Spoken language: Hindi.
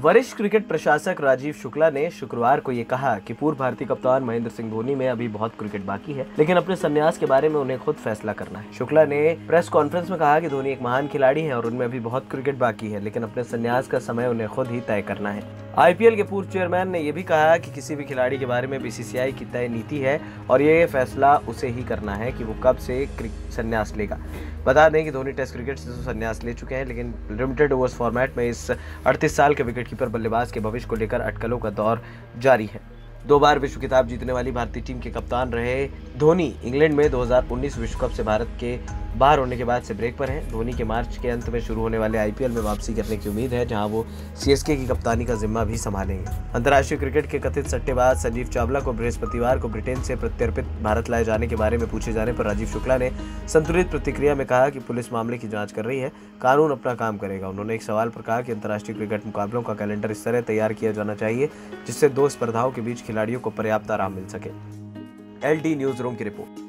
वरिष्ठ क्रिकेट प्रशासक राजीव शुक्ला ने शुक्रवार को ये कहा कि पूर्व भारतीय कप्तान महेंद्र सिंह धोनी में अभी बहुत क्रिकेट बाकी है, लेकिन अपने संन्यास के बारे में उन्हें खुद फैसला करना है। शुक्ला ने प्रेस कॉन्फ्रेंस में कहा कि धोनी एक महान खिलाड़ी है और उनमें अभी बहुत क्रिकेट बाकी है, लेकिन अपने संन्यास का समय उन्हें खुद ही तय करना है। आईपीएल के पूर्व चेयरमैन ने यह भी कहा कि किसी भी खिलाड़ी के बारे में बीसीसीआई की तय नीति है और ये फैसला उसे ही करना है कि वो कब से संन्यास लेगा। बता दें कि धोनी टेस्ट क्रिकेट से तो संन्यास ले चुके हैं, लेकिन लिमिटेड ओवर्स फॉर्मेट में इस 38 साल के विकेटकीपर बल्लेबाज के भविष्य को लेकर अटकलों का दौर जारी है। 2 बार विश्व खिताब जीतने वाली भारतीय टीम के कप्तान रहे धोनी इंग्लैंड में 2019 विश्व कप से भारत के बाहर होने के बाद से ब्रेक पर हैं। धोनी के मार्च के अंत में शुरू होने वाले आईपीएल में वापसी करने की उम्मीद है, जहां वो सीएसके की कप्तानी का जिम्मा भी संभालेंगे। अंतर्राष्ट्रीय क्रिकेट के कथित सट्टेबाज संजीव चावला को बृहस्पतिवार को ब्रिटेन से प्रत्यर्पित भारत लाए जाने के बारे में पूछे जाने पर राजीव शुक्ला ने संतुलित प्रतिक्रिया में कहा कि पुलिस मामले की जांच कर रही है, कानून अपना काम करेगा। उन्होंने एक सवाल पर कहा कि अंतर्राष्ट्रीय क्रिकेट मुकाबलों का कैलेंडर इस तरह तैयार किया जाना चाहिए जिससे 2 स्पर्धाओं के बीच खिलाड़ियों को पर्याप्त आराम मिल सके। LD न्यूज रूम की रिपोर्ट।